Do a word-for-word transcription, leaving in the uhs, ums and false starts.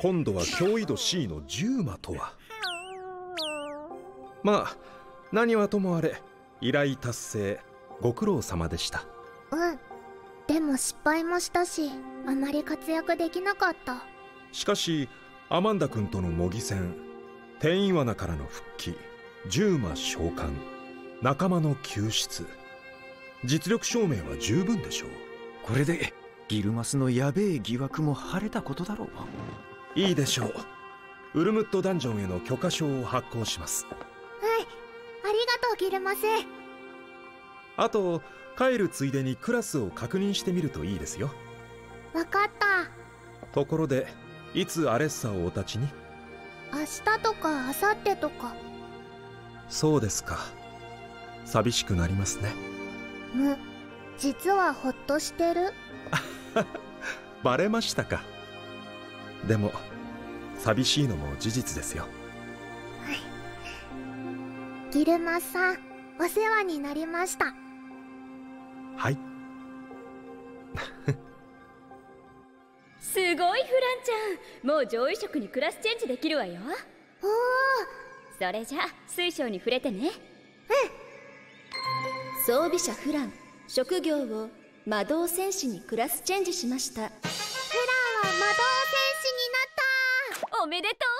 今度は驚異度 シー のじゅう魔とは。まあ何はともあれ依頼達成ご苦労様でした。 うん、でも失敗もしたしあまり活躍できなかった。 しかしアマンダ君との模擬戦、転移罠からの復帰、じゅう魔召喚、仲間の救出、実力証明は十分でしょう。 これでギルマスのやべえ疑惑も晴れたことだろう。いいでしょう。ウルムットダンジョンへの許可証を発行します。 はい、ありがとうギルマス。 あと帰るついでにクラスを確認してみるといいですよ。 わかった。 ところでいつアレッサをお立ちに？ 明日とか明後日とか。 そうですか。寂しくなりますね。 む、実はほっとしてる。 バレましたか。でも寂しいのも事実ですよ。 はい。ギルマスさん、お世話になりました。 はい。 すごいフランちゃん、もう上位職にクラスチェンジできるわよ。 おお。 それじゃ水晶に触れてね。うん。 装備者フラン、職業を魔導戦士にクラスチェンジしました。フランは魔導戦士になった。 おめでとう。